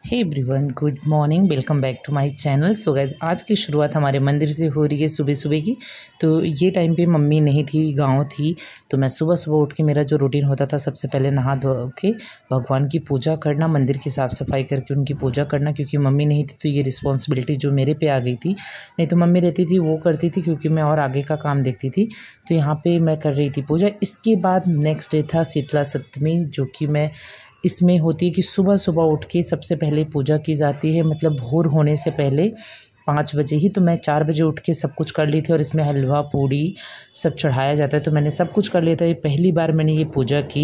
Hey everyone, good morning. Welcome back to my channel. So guys, आज की शुरुआत हमारे मंदिर से हो रही है सुबह सुबह की। तो ये टाइम पे मम्मी नहीं थी, गांव थी। तो मैं सुबह सुबह उठ के मेरा जो रूटीन होता था, सबसे पहले नहा धो के भगवान की पूजा करना, मंदिर की साफ़ सफाई करके उनकी पूजा करना। क्योंकि मम्मी नहीं थी तो ये रिस्पॉन्सिबिलिटी जो मेरे पे आ गई थी। नहीं तो मम्मी रहती थी, वो करती थी, क्योंकि मैं और आगे का काम देखती थी। तो यहाँ पर मैं कर रही थी पूजा। इसके बाद नेक्स्ट डे था शीतला सप्तमी, जो कि मैं इसमें होती है कि सुबह सुबह उठ के सबसे पहले पूजा की जाती है। मतलब भोर होने से पहले 5 बजे ही। तो मैं 4 बजे उठ के सब कुछ कर ली थी और इसमें हलवा पूड़ी सब चढ़ाया जाता है। तो मैंने सब कुछ कर लिया था। ये पहली बार मैंने ये पूजा की।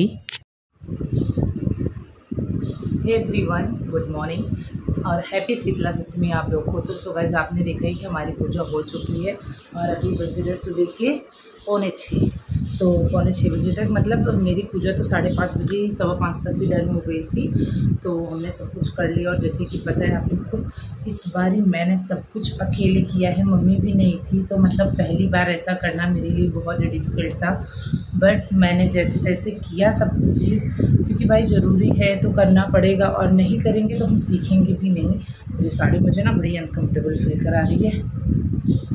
एवरीवन, गुड मॉर्निंग और हैप्पी शीतला सप्तमी आप लोग को। तो सो गाइस, आपने देखा ही कि हमारी पूजा हो चुकी है और अभी बज रहे सुबह के 5:45। तो 5:45 बजे तक, मतलब मेरी पूजा तो 5:30 बजे, 5:15 तक भी डन हो गई थी। तो हमने सब कुछ कर लिया। और जैसे कि पता है आप लोग को, इस बारी मैंने सब कुछ अकेले किया है, मम्मी भी नहीं थी। तो मतलब पहली बार ऐसा करना मेरे लिए बहुत डिफ़िकल्ट था। बट मैंने जैसे तैसे किया सब कुछ चीज़, क्योंकि भाई ज़रूरी है तो करना पड़ेगा, और नहीं करेंगे तो हम सीखेंगे भी नहीं। ये साड़ी मुझे ना बड़ी अनकम्फर्टेबल फील करा रही है,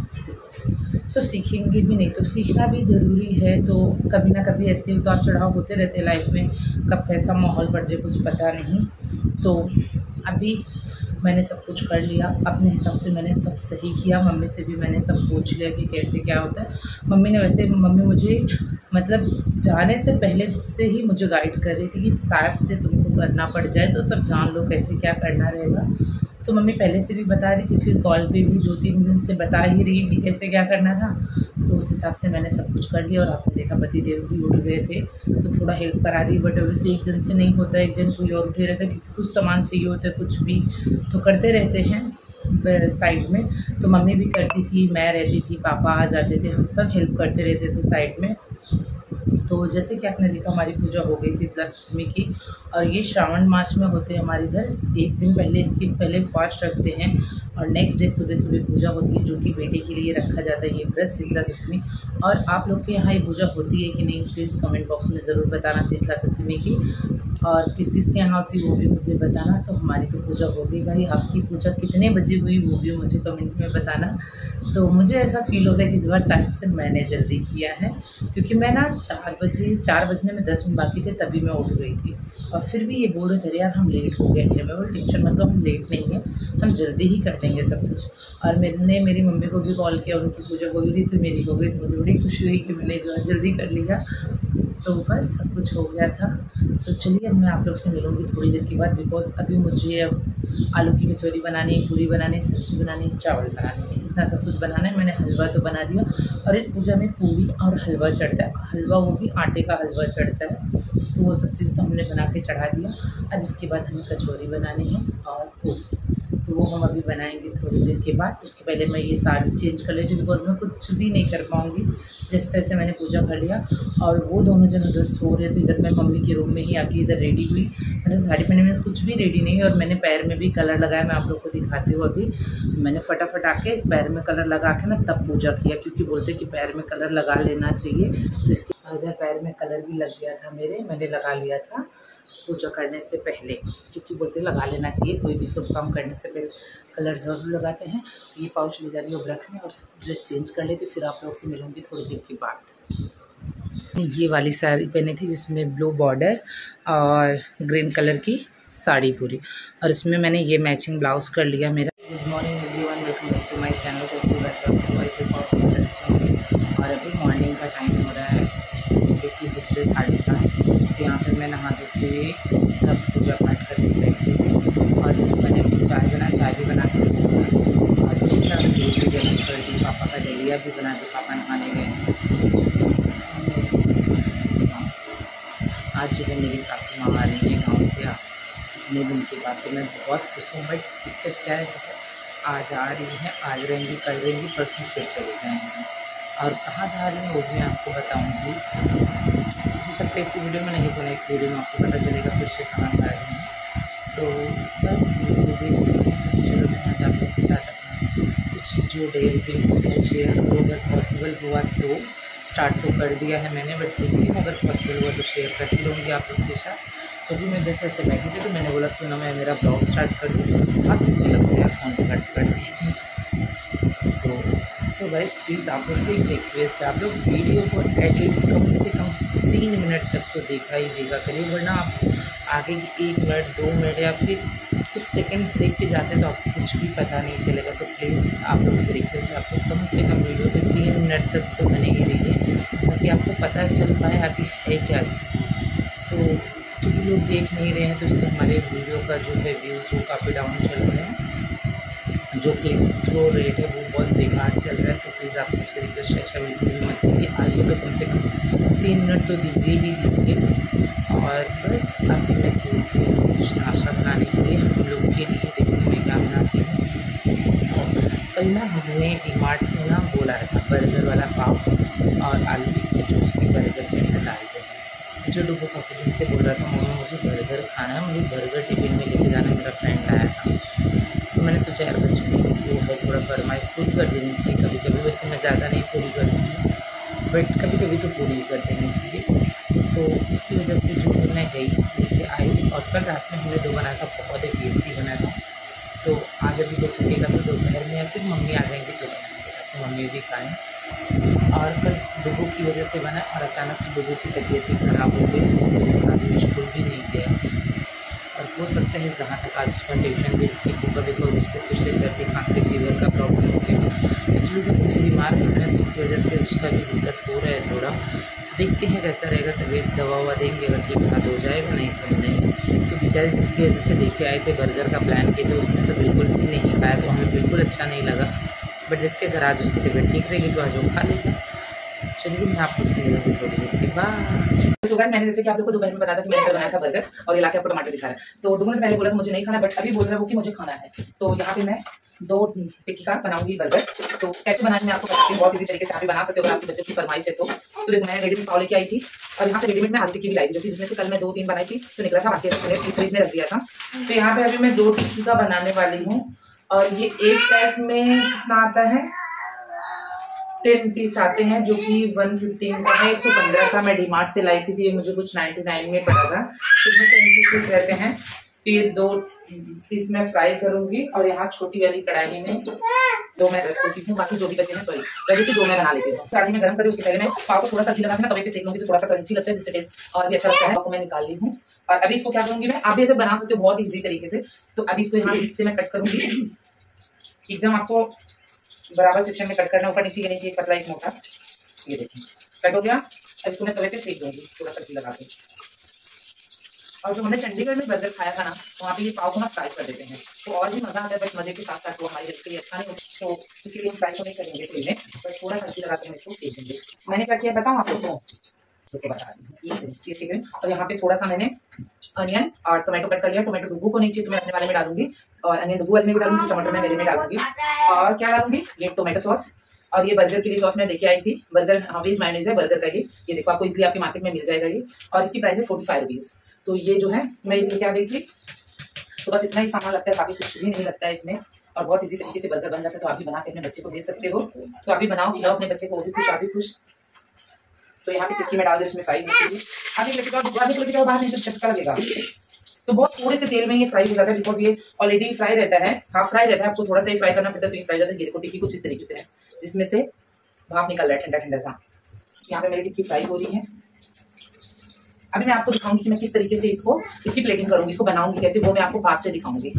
तो सीखेंगे भी नहीं। तो सीखना भी ज़रूरी है। तो कभी ना कभी ऐसे उतार चढ़ाव होते रहते हैं लाइफ में, कब कैसा माहौल पड़ जाए कुछ पता नहीं। तो अभी मैंने सब कुछ कर लिया अपने हिसाब से, मैंने सब सही किया। मम्मी से भी मैंने सब पूछ लिया कि कैसे क्या होता है। मम्मी मुझे मतलब जाने से पहले से ही मुझे गाइड कर रही थी कि शायद से तुमको करना पड़ जाए, तो सब जान लो कैसे क्या करना रहेगा। तो मम्मी पहले से भी बता रही थी, फिर कॉल पे भी 2-3 दिन से बता ही रही है कि कैसे क्या करना था। तो उस हिसाब से मैंने सब कुछ कर लिया। और आपने देखा पति देव भी उठ गए थे, तो थोड़ा हेल्प करा दी। बट वैसे एक जन से नहीं होता, एक जन कोई और उठे रहता है, क्योंकि कुछ सामान चाहिए होता है, कुछ भी तो करते रहते हैं साइड में। तो मम्मी भी करती थी, मैं रहती थी, पापा आ जाते थे, हम सब हेल्प करते रहते थे साइड में। तो जैसे कि आपने देखा, हमारी पूजा हो गई शीतला सप्तमी की। और ये श्रावण मास में होते हैं हमारे इधर। एक दिन पहले, इसके पहले फास्ट रखते हैं और नेक्स्ट डे सुबह सुबह पूजा होती है, जो कि बेटे के लिए रखा जाता है ये व्रत शीतला सप्तमी। और आप लोग के यहाँ ये पूजा होती है कि नहीं, प्लीज़ कमेंट बॉक्स में ज़रूर बताना शीतला सप्तमी की। और किस किस के यहाँ होती है वो भी मुझे बताना। तो हमारी तो पूजा हो गई भाई। आपकी पूजा कितने बजे हुई वो भी मुझे कमेंट में बताना। तो मुझे ऐसा फील हो गया कि इस बार शायद से मैंने जल्दी किया है, क्योंकि मैं ना 4 बजने में 10 मिनट बाकी थे तभी मैं उठ गई थी। और फिर भी ये बोल रहे थे, यार हम लेट हो गए हैं। मैं बोल, टेंशन मतलब हम लेट नहीं है, हम जल्दी ही कर देंगे सब कुछ। और मैंने मेरी मम्मी को भी कॉल किया, उनकी पूजा हो गई थी तो मेरी हो गई। तो मुझे बड़ी खुशी हुई कि मैंने जो है जल्दी कर लिया। तो बस सब कुछ हो गया था। तो चलिए, अब मैं आप लोग से मिलूँगी थोड़ी देर के बाद, बिकॉज़ अभी मुझे अब आलू की कचौरी बनानी है, पूरी बनानी है, सब्ज़ी बनानी है, चावल बनाने हैं, इतना सब कुछ बनाना है। मैंने हलवा तो बना दिया। और इस पूजा में पूरी और हलवा चढ़ता है, हलवा वो भी आटे का हलवा चढ़ता है। तो वो सब चीज़ तो हमने बना के चढ़ा दिया। अब इसके बाद हमें कचौरी बनानी है और पूरी, तो वो हम अभी बनाएंगे थोड़ी देर के बाद। उसके पहले मैं ये साड़ी चेंज कर लेती हूँ, बिकॉज़ मैं कुछ भी नहीं कर पाऊँगी। जैसे तैसे मैंने पूजा कर लिया। और वो दोनों जन उधर सो रहे, तो इधर मैं मम्मी के रूम में ही आके इधर रेडी हुई। मतलब साड़ी पहने मीन्स कुछ भी रेडी नहीं। और मैंने पैर में भी कलर लगाया, मैं आप लोग को दिखाती हूँ। अभी मैंने फटाफट आके पैर में कलर लगा के ना तब पूजा किया, क्योंकि बोलते कि पैर में कलर लगा लेना चाहिए। तो इसके इधर पैर में कलर भी लग गया था मेरे, मैंने लगा लिया था पूजा करने से पहले, क्योंकि बोलते लगा लेना चाहिए, कोई भी शुभ काम करने से पहले कलर ज़रूर लगाते हैं। तो ये पाउच ले जा रही हूँ रखने, और ड्रेस चेंज कर लेती, फिर आप लोग से मिलूँगी थोड़ी देर के बाद। ये वाली साड़ी पहनी थी जिसमें ब्लू बॉर्डर और ग्रीन कलर की साड़ी पूरी, और इसमें मैंने ये मैचिंग ब्लाउज़ कर लिया मेरा। Good morning everyone, welcome back to my channel. कैसे और अभी मॉर्निंग का टाइम हो रहा है, सुबह की 7:30। तो यहाँ पर मैं नहा धो के सब पूजा पाठ करके बैठी थी। और जिस मैंने चाय भी बना के और दूसरा दूध भी गर्म कर दी। पापा का दलिया भी बना दी, पापा नहाने गए। आज जो है मेरी सासू माँ आ रही है गाँव से इतने दिन के बाद, तो मैं बहुत खुश हूँ। बट दिक्कत क्या है, आज आ रही है, आज रहेंगी, कल रहेंगी, परसों फिर चले जाएंगी। और कहाँ जा रही है वो भी आपको बताऊँगी। हो सकता है इसी वीडियो में, नहीं तो नेक्स्ट वीडियो में आपको पता चलेगा फिर से कहाँ जा रही हैं। तो बस मैंने सोचा चलो मैं आज आप लोग के साथ अपना कुछ जो डे रूटीन होता है शेयर करूँ। अगर पॉसिबल हुआ तो स्टार्ट तो कर दिया है मैंने, बट देखती हूँ अगर पॉसिबल हुआ तो शेयर करती रहूँगी आप लोग के साथ। तो भी मैं जैसे ऐसे बैठी थी तो मैंने बोला क्यों ना मैं मेरा ब्लॉग स्टार्ट कर दूँ। हाँ तो मुझे लगता है यार फ़ोन कट कर दिए। तो गाइस प्लीज़ आप लोग से एक रिक्वेस्ट है, आप लोग वीडियो को एटलीस्ट कम से कम 3 मिनट तक तो देखा ही देखा करिए, वरना आप आगे की 1 मिनट 2 मिनट या फिर कुछ सेकंड्स देख के जाते हैं तो आपको कुछ भी पता नहीं चलेगा। तो प्लीज़ आप लोग से रिक्वेस्ट है, आप लोग कम से कम वीडियो पे 3 मिनट तक तो बने ही रहिए, ताकि आपको पता चल पाए आगे है क्या चीज़। तो क्योंकि लोग देख नहीं रहे हैं तो इससे हमारे वीडियो का जो है व्यूज़ वो काफ़ी डाउन चल रहे हैं, जो क्लिक थ्रो रेट है वो बहुत बेकार चल रहा है। तो प्लीज़ आप सबसे रिक्वेस्ट है, ऐसा बिल्कुल भी मत कीजिए। आइए तो कम से कम 3 मिनट तो दीजिए ही दीजिए। और बस अभी मैं चल रही हूँ कुछ नाश्ता बनाने के लिए हम लोग के लिए, देखते मैं क्या बनाती हूँ। कल ना हमने डीमार्ट से ना वो लाया था बर्गर वाला पाव और आलू टिक्की जो उसके बर्गर के अंदर डालते हैं। जो डुबो काफ़ी दिन से बोल रहा था मम्मा मुझे बर्गर खाना है, मुझे बर्गर टिफिन में लेके जाना, मेरा फ्रेंड आया था। तो मैंने सोचा यार बच्चों की वो है थोड़ा फरमाइश पूरी कर देनी चाहिए कभी कभी, वैसे मैं ज़्यादा नहीं पूरी करती हूँ बट कभी कभी तो पूरी कर देनी चाहिए। तो इसकी वजह से जो है मैं गई लेके आई, और कल रात में हमने दो बनाया था, बहुत ही टेस्टी बना था। तो आज अभी हो सकेगा तो दोपहर में या फिर मम्मी आ जाएंगी तो बनाएंगे, तो मम्मी भी खाएँ। और कल डुबू की वजह से बना और अचानक से डुबू की तबीयत ही ख़राब हो गई, जिसकी वजह से आज स्कूल भी नहीं गया। और हो सकता है जहाँ तक आज उसका ट्यूशन भी स्किप होगा, बिकॉज उसको फिर से सर्दी खांसी फीवर का प्रॉब्लम हो गया। एक्चुअली जब बच्चे बीमार पड़ रहे हैं तो उसकी वजह से उसका भी दिक्कत हो रहा है थोड़ा। तो देखते हैं कैसा रहेगा, तबीयत दवा ववा देंगे, अगर ठीक ठाक हो जाएगा नहीं तो नहीं। तो बेचारे जिसकी वजह से लेके आए थे बर्गर का प्लान किए थे उसने तो बिल्कुल भी नहीं खाया, तो हमें बिल्कुल अच्छा नहीं लगा। बट देखते अगर आज उसकी तबीयत ठीक रहेगी तो आज वो खा लेगा। चलिए मैं आप लोग से मिलूँगी थोड़ी देर के बाद। तो गाइस मैंने जैसे कि आप लोग को दोपहर में बताया था कि मैंने कल बनाया था बर्गर, और ये लाके आपको टमाटर दिखा रहा है। तो डुगू ने पहले बोला था मुझे नहीं खाना, बट अभी बोल रहा है वो कि मुझे खाना है। तो यहाँ पे मैं 2 टिक्की का बनाऊंगी बर्गर। तो कैसे बनाने में आपको बताती हूँ, बहुत इजी तरीके से आप भी बना सकते हो अगर आपके बच्चे की फरमाइश है तो। देखो मैं रेडीमेड पाव लेके आई थी, और यहाँ पे रेडीमेड में आलू टिक्की भी लाई थी, जो कि जिसमें से कल मैं 2-3 बनाई थी तो निकला था, बाकी मैंने फ्रिज में रख दिया था। तो यहाँ पे अभी मैं 2 टिक्की का बनाने वाली हूँ, और ये एक पैक में कितना आता है, 10 पीस आते हैं, जो कि 115 का है, 115 का मैं डीमार्ट से लाई थी, ये मुझे कुछ 99 में पड़ा था। इसमें 10 पीस रहते हैं, तो ये 2 पीस मैं फ्राई करूंगी, और यहाँ छोटी वाली कढ़ाई में 2 मैं रख देती हूँ, बाकी जो भी बचे हैं सॉरी वैसे तो 2 मैं बना लेती हूँ। कढ़ाई में गर्म करी, उसके पहले मैं पाव को थोड़ा सा घी लगा के तवे पे सेक लूंगी, तो थोड़ा सा क्रंची लगता है, जिससे टेस्ट और भी अच्छा लगता है। पाव को मैं निकाल ली हूँ, और अभी इसको क्या करूंगी मैं, आप भी ऐसे बना सकते हो बहुत ईजी तरीके से। तो अभी इसको यहाँ से मैं कट करूंगी, एकदम आपको बराबर सेक्शन में कट करना, ऊपर नीचे, ये नीचे एक पतला एक मोटा, ये देखिए कट हो गया। अब इसको मैं तवे पे सेक दूंगी थोड़ा सा घी लगा के। और जो हमने चंडीगढ़ में बर्गर खाया था ना, वहाँ पे ये पाव को ना फ्राई कर देते हैं, तो और भी मजा आता है, बट मजे के साथ साथ वो हमारी हेल्थ के लिए अच्छा नहीं होता, तो इसलिए हम फ्राई को नहीं करेंगे तेल में, बट थोड़ा सा घी लगा के हम इसको सेक देंगे। मैंने क्या किया बताऊँ आप लोग को, बता रही हूँ ये सेकेंड। और यहाँ पे थोड़ा सा मैंने अनियन और टोमेटो कट कर लिया। टोमेटो डुगू को नहीं चाहिए तो मैं अपने वाले में डालूंगी, और अनियन डुगू वाले में भी डालूंगी, टमाटर मैं मेरे में डालूंगी। और क्या डालूंगी, ये टोमेटो सॉस, और ये बर्गर के लिए सॉस मैं लेके आई थी, बर्गर वेज मायोनीज है बर्गर का, ये देखो आपको इसलिए आपके मार्केट में मिल जाएगा ये, और इसकी प्राइस है 45 रुपीज़। तो ये जो है मैं ये लेके आ गई थी। तो बस इतना ही सामान लगता है, बाकी कुछ भी नहीं लगता है इसमें, और बहुत इजी तरीके से बर्गर बन जाता है। तो आप भी बना के अपने बच्चे को दे सकते हो, तो आप भी बनाओ, खिलाओ अपने बच्चे को, वो भी खुश, आप भी खुश। तो यहाँ पे टिक्की में डाल दे, उसमें फ्राई होती है, आगे लेके जाओ बाहर, नहीं तो चटका लगेगा। तो बहुत थोड़े से तेल में ये फ्राई हो जाता है, बिकॉज ये ऑलरेडी फ्राई रहता है, हाफ फ्राई रहता है, आपको थोड़ा सा ही फ्राई करना पड़ता है, तो ये फ्राई जाता है। ये देखो टिक्की कुछ इस तरीके से है, जिसमें से भाप निकल रहा है ठंडा ठंडा सा। यहाँ पे मेरी टिक्की फ्राई हो रही है। अभी मैं आपको दिखाऊंगी कि मैं किस तरीके से इसकी प्लेटिंग करूंगी, इसको बनाऊंगी कैसे, वो मैं आपको पास से दिखाऊंगी।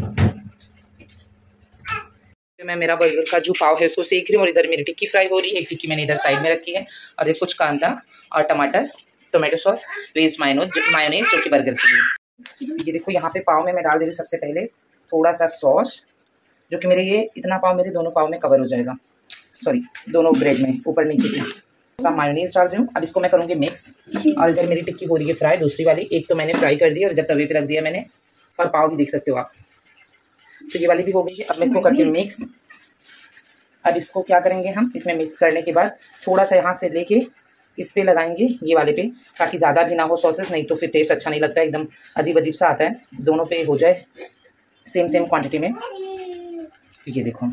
मैं मेरा बर्गर का जो पाव है उसको सेक रही हूँ, और इधर मेरी टिक्की फ्राई हो रही है। एक टिक्की मैंने इधर साइड में रखी है, और ये कुछ कांदा और टमाटर, टोमेटो सॉस, वेज मायोनीज जो कि बर्गर के लिए। ये देखो यहाँ पे पाव में मैं डाल दे रही हूँ सबसे पहले थोड़ा सा सॉस, जो कि मेरे ये इतना पाव मेरे दोनों पाव में कवर हो जाएगा, सॉरी दोनों ब्रेड में ऊपर नीचे की। मायोनीज डाल रही हूँ। अब इसको मैं करूँगी मिक्स, और इधर मेरी टिक्की हो रही है फ्राई, दूसरी वाली एक तो मैंने फ्राई कर दी और इधर तवे पे रख दिया मैंने, और पाव भी देख सकते हो आप। तो ये वाली भी हो गई है। अब मैं इसको करती हूँ मिक्स। अब इसको क्या करेंगे हम, इसमें मिक्स करने के बाद थोड़ा सा यहाँ से लेके इस पे लगाएंगे, ये वाले पे, ताकि ज़्यादा भी ना हो सॉसेस, नहीं तो फिर टेस्ट अच्छा नहीं लगता है, एकदम अजीब अजीब सा आता है। दोनों पे हो जाए सेम क्वांटिटी में। तो ये देखो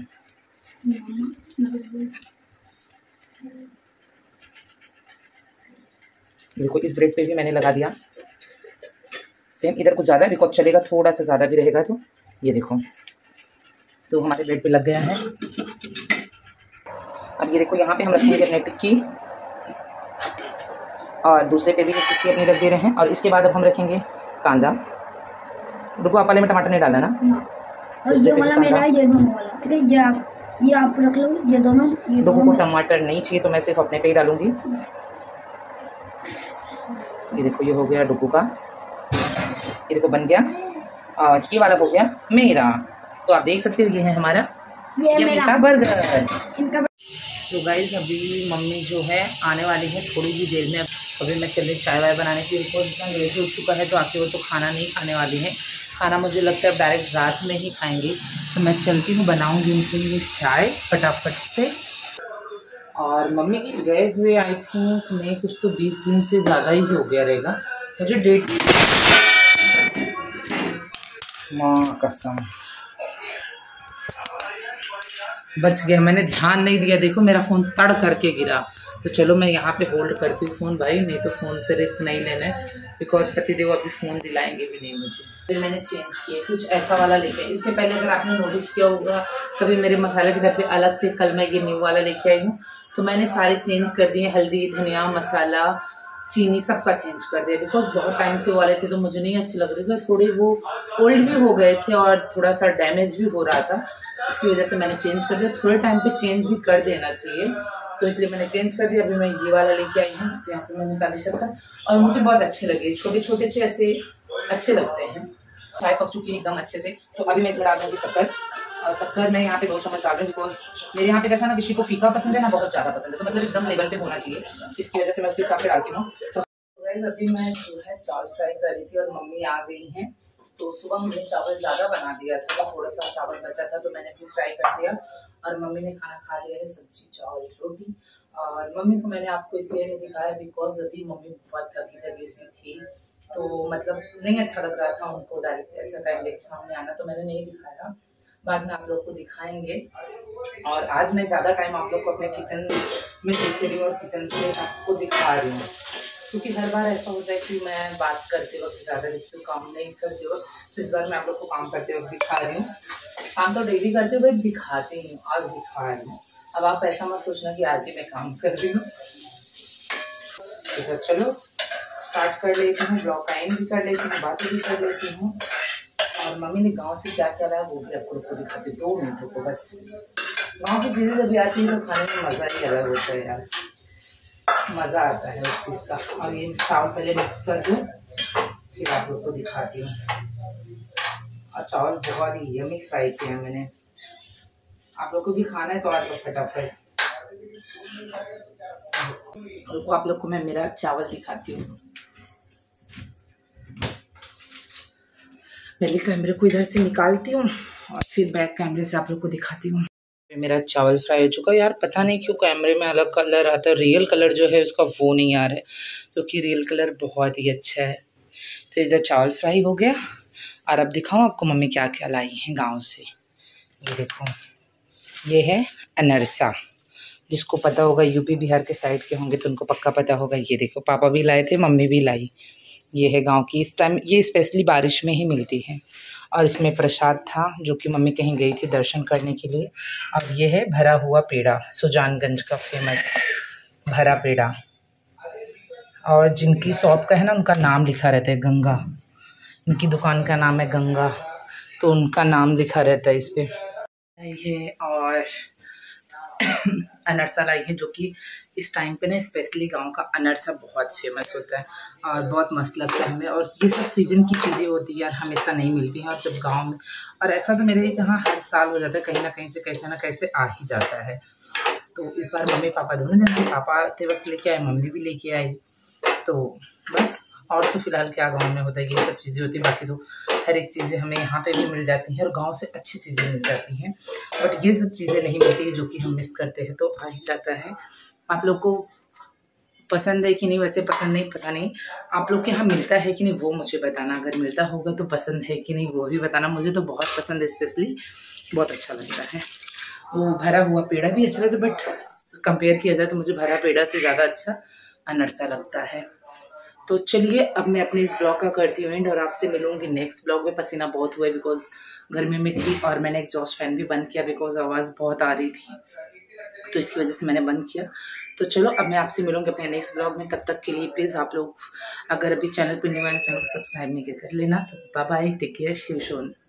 देखो इस ब्रेड पे भी मैंने लगा दिया सेम इधर कुछ ज़्यादा है बिकॉज चलेगा थोड़ा सा ज़्यादा भी रहेगा। तो ये देखो, तो हमारे बेड पे लग गया है। अब ये देखो यहाँ पे हम रखेंगे अपने टिक्की और दूसरे पे भी टिक्की अपनी रख दे रहे हैं। और इसके बाद अब हम रखेंगे कांदा। रुको, आप वाले में टमाटर नहीं डालना ना, और ये वाला मेरा है, ये दोनों वाला, ठीक है। ये आप रख लो, ये दोनों। लोगों को टमाटर नहीं चाहिए तो मैं सिर्फ अपने पे ही डालूंगी। ये देखो, ये हो गया डुगू का, ये देखो बन गया। और ये वाला हो गया मेरा। तो आप देख सकते हो ये है हमारा ये बर्गर। तो गाइस अभी मम्मी जो है आने वाली है थोड़ी ही देर में। अभी मैं चले चाय वाय बनाने की, उनको इतना लेट हो चुका है तो आके वो तो खाना नहीं खाने वाली है। खाना मुझे लगता है अब डायरेक्ट रात में ही खाएंगे। तो मैं चलती हूँ, बनाऊँगी उनके लिए चाय फटाफट से। और मम्मी गए हुए आई थिंक नहीं कुछ तो 20 दिन से ज़्यादा ही हो गया रहेगा, मुझे डेट माँ कसम बच गया। मैंने ध्यान नहीं दिया, देखो मेरा फ़ोन तड़ करके गिरा। तो चलो मैं यहाँ पे होल्ड करती हूँ फ़ोन भाई, नहीं तो फ़ोन से रिस्क नहीं लेना है बिकॉज पतिदेव अभी फ़ोन दिलाएंगे भी नहीं मुझे। फिर मैंने चेंज किया, कुछ ऐसा वाला लेके। इसके पहले अगर आपने नोटिस किया होगा कभी मेरे मसाले के डब्बे अलग थे, कल मैं ये न्यू वाला लेके आई हूँ। तो मैंने सारे चेंज कर दिए, हल्दी धनिया मसाला चीनी सबका चेंज कर दिया बिकॉज बहुत टाइम से वाले थे तो मुझे नहीं अच्छे लग रहे थे। थोड़े वो ओल्ड भी हो गए थे और थोड़ा सा डैमेज भी हो रहा था, इसकी वजह से मैंने चेंज कर दिया। थोड़े टाइम पे चेंज भी कर देना चाहिए, तो इसलिए मैंने चेंज कर दिया। अभी मैं ये वाला लेके आई हूँ, यहाँ पे मैंने काली शक्कर, और मुझे बहुत अच्छे लगे, छोटे छोटे से ऐसे अच्छे लगते हैं। चाय पक चुकी है एकदम अच्छे से, तो अभी मैं इसमें डाल दूँगी शक्कर। और शक्कर मैं यहाँ पे 2 चम्मच डाल रही हूँ बिकॉज मेरे यहाँ पे कैसा ना किसी को फीका पसंद है ना बहुत ज़्यादा पसंद है, तो मतलब एकदम लेवल पे होना चाहिए, इसकी वजह से मैं उसी हिसाब से डालती हूँ। तो अभी मैं जो है चावल फ्राई कर रही थी और मम्मी आ गई हैं। तो सुबह हमने चावल ज़्यादा बना दिया था तो थोड़ा सा चावल बचा था तो मैंने भी फ्राई कर दिया। और मम्मी ने खाना खा लिया है, सब्जी चावल रोटी। और मम्मी को मैंने आपको इसलिए नहीं दिखाया बिकॉज अभी मम्मी बहुत थकी सी थी, तो मतलब नहीं अच्छा लग रहा था उनको डायरेक्ट ऐसा टाइम देख सामने आना, तो मैंने नहीं दिखाया। बाद में आप लोग को दिखाएंगे। और आज मैं ज़्यादा टाइम आप लोग को अपने किचन में देख रही हूँ और किचन से आपको दिखा रही हूँ, क्योंकि हर बार ऐसा होता है कि मैं बात करते वक्त ज़्यादा दिखती हूँ, काम नहीं करते वक्त। तो इस बार मैं आप लोग को काम करते वक्त दिखा रही हूँ। काम तो डेली करते हुए दिखाती हूँ, आज दिखा रही हूँ। अब आप ऐसा मत सोचना कि आज ही मैं काम कर रही हूँ। तो चलो स्टार्ट कर लेती हूँ, ब्लॉग का एंड भी कर लेती हूँ, बातें भी कर लेती हूँ। और मम्मी ने गांव से क्या क्या लाया वो भी आपको दिखाती हूँ। 2 मिनट रुको बस। गांव की चीज़ें जब आती है तो खाने में मज़ा ही अलग होता है यार, मज़ा आता है उस चीज़ का। और ये चावल पहले मिक्स कर दूँ फिर आप लोग को दिखाती हूँ। और चावल बहुत ही यमी फ्राई किया है मैंने, आप लोग को भी खाना है तो आज फटाफट रुको, आप लोग को मैं मेरा चावल दिखाती हूँ। पहले कैमरे को इधर से निकालती हूँ और फिर बैक कैमरे से आप लोग को दिखाती हूँ। मेरा चावल फ्राई हो चुका है यार, पता नहीं क्यों कैमरे में अलग कलर आता है, रियल कलर जो है उसका वो नहीं आ रहा है, क्योंकि रियल कलर बहुत ही अच्छा है। तो इधर चावल फ्राई हो गया। और अब दिखाऊँ आपको मम्मी क्या क्या लाई हैं गांव से। ये देखो, ये है अनरसा, जिसको पता होगा यूपी बिहार के साइड के होंगे तो उनको पक्का पता होगा। ये देखो पापा भी लाए थे, मम्मी भी लाई। ये है गांव की, इस टाइम ये स्पेशली बारिश में ही मिलती है। और इसमें प्रसाद था जो कि मम्मी कहीं गई थी दर्शन करने के लिए। और ये है भरा हुआ पेड़ा, सुजानगंज का फेमस भरा पेड़ा। और जिनकी शॉप का है ना उनका नाम लिखा रहता है गंगा, इनकी दुकान का नाम है गंगा, तो उनका नाम लिखा रहता है इस पर। ये और अनरसा लाई है, जो कि इस टाइम पे ना स्पेशली गांव का अनरसा बहुत फेमस होता है और बहुत मस्त लगता है हमें। और ये सब सीज़न की चीज़ें होती है यार, हमेशा नहीं मिलती हैं। और जब गांव में, और ऐसा तो मेरे यहाँ हर साल हो जाता है, कहीं ना कहीं से कैसे ना कैसे आ ही जाता है। तो इस बार मम्मी पापा दोनों जन से, पापा आते वक्त लेके आए, मम्मी भी लेके आई। तो बस, और तो फिलहाल क्या गाँव में होता है, ये सब चीज़ें होती हैं। बाकी तो हर एक चीज़ें हमें यहाँ पे भी मिल जाती हैं और गांव से अच्छी चीज़ें मिल जाती हैं, बट ये सब चीज़ें नहीं मिलती है जो कि हम मिस करते हैं। तो आ ही जाता है। आप लोग को पसंद है कि नहीं, वैसे पसंद नहीं पता नहीं, आप लोग के यहाँ मिलता है कि नहीं वो मुझे बताना। अगर मिलता होगा तो पसंद है कि नहीं वो भी बताना। मुझे तो बहुत पसंद है, स्पेशली बहुत अच्छा लगता है। वो भरा हुआ पेड़ा भी अच्छा लगता है, बट कंपेयर किया जाए तो मुझे भरा पेड़ा से ज़्यादा अच्छा अनरसा लगता है। तो चलिए अब मैं अपने इस ब्लॉग का करती हूँ एंड और आपसे मिलूंगी नेक्स्ट ब्लॉग में। पसीना बहुत हुआ है बिकॉज गर्मी में थी और मैंने एग्जॉस्ट फैन भी बंद किया बिकॉज आवाज़ बहुत आ रही थी, तो इसकी वजह से मैंने बंद किया। तो चलो अब मैं आपसे मिलूंगी अपने नेक्स्ट ब्लॉग में। तब तक के लिए प्लीज़ आप लोग अगर अभी चैनल पर न्यू आए चैनल को सब्सक्राइब नहीं कर लेना। तो bye bye, take care, Shiv shown.